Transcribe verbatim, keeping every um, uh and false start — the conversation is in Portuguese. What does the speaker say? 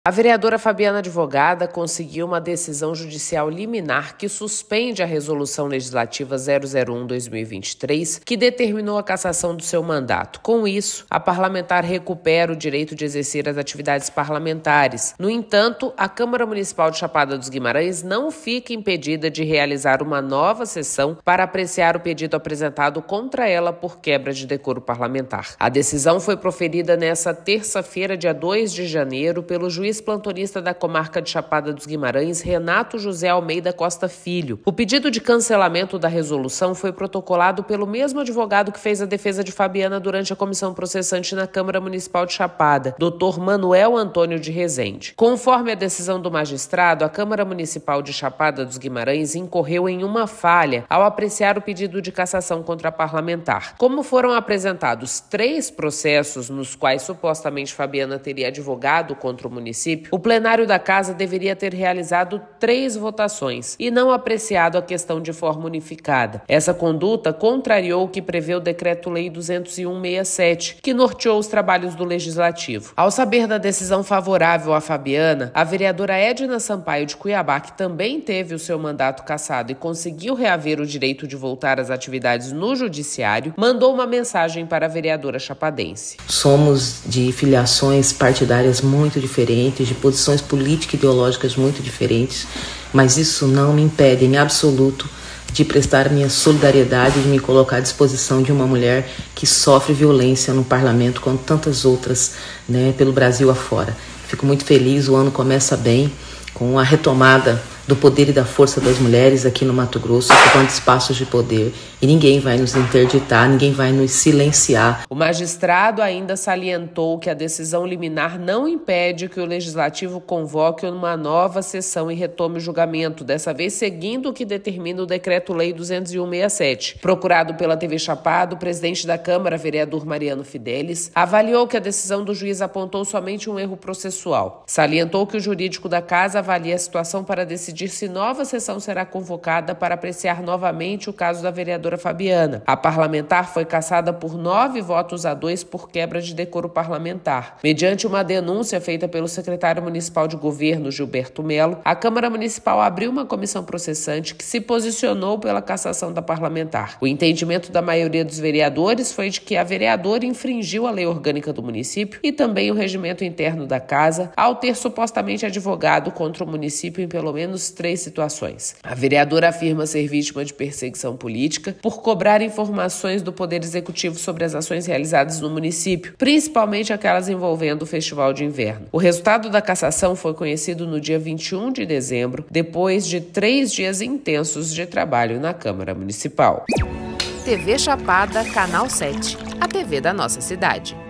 A vereadora Fabiana Advogada conseguiu uma decisão judicial liminar que suspende a Resolução Legislativa zero zero um barra dois mil e vinte e três, que determinou a cassação do seu mandato. Com isso, a parlamentar recupera o direito de exercer as atividades parlamentares. No entanto, a Câmara Municipal de Chapada dos Guimarães não fica impedida de realizar uma nova sessão para apreciar o pedido apresentado contra ela por quebra de decoro parlamentar. A decisão foi proferida nesta terça-feira, dia dois de janeiro, pelo juiz plantonista da comarca de Chapada dos Guimarães, Renato José Almeida Costa Filho. O pedido de cancelamento da resolução foi protocolado pelo mesmo advogado que fez a defesa de Fabiana durante a comissão processante na Câmara Municipal de Chapada, doutor Manuel Antônio de Rezende. Conforme a decisão do magistrado, a Câmara Municipal de Chapada dos Guimarães incorreu em uma falha ao apreciar o pedido de cassação contra a parlamentar. Como foram apresentados três processos nos quais supostamente Fabiana teria advogado contra o município, o plenário da casa deveria ter realizado três votações e não apreciado a questão de forma unificada. Essa conduta contrariou o que prevê o Decreto-Lei duzentos e um barra sessenta e sete, que norteou os trabalhos do Legislativo. Ao saber da decisão favorável a Fabiana, a vereadora Edna Sampaio de Cuiabá, que também teve o seu mandato cassado e conseguiu reaver o direito de voltar às atividades no Judiciário, mandou uma mensagem para a vereadora chapadense. Somos de filiações partidárias muito diferentes, de posições político-ideológicas muito diferentes, mas isso não me impede em absoluto de prestar minha solidariedade e de me colocar à disposição de uma mulher que sofre violência no parlamento, como tantas outras, né, pelo Brasil afora. Fico muito feliz, o ano começa bem, com a retomada do poder e da força das mulheres aqui no Mato Grosso, ocupando espaços de poder, e ninguém vai nos interditar, ninguém vai nos silenciar. O magistrado ainda salientou que a decisão liminar não impede que o Legislativo convoque uma nova sessão e retome o julgamento, dessa vez seguindo o que determina o Decreto-Lei duzentos e um barra sessenta e sete. Procurado pela T V Chapada, o presidente da Câmara, vereador Mariano Fidelis, avaliou que a decisão do juiz apontou somente um erro processual. Salientou que o jurídico da casa avalia a situação para decidir se nova sessão será convocada para apreciar novamente o caso da vereadora Fabiana. A parlamentar foi cassada por nove votos a dois por quebra de decoro parlamentar. Mediante uma denúncia feita pelo secretário municipal de governo, Gilberto Melo, a Câmara Municipal abriu uma comissão processante que se posicionou pela cassação da parlamentar. O entendimento da maioria dos vereadores foi de que a vereadora infringiu a lei orgânica do município e também o regimento interno da casa, ao ter supostamente advogado contra o município em pelo menos três situações. A vereadora afirma ser vítima de perseguição política por cobrar informações do Poder Executivo sobre as ações realizadas no município, principalmente aquelas envolvendo o Festival de Inverno. O resultado da cassação foi conhecido no dia vinte e um de dezembro, depois de três dias intensos de trabalho na Câmara Municipal. T V Chapada, Canal sete, a T V da nossa cidade.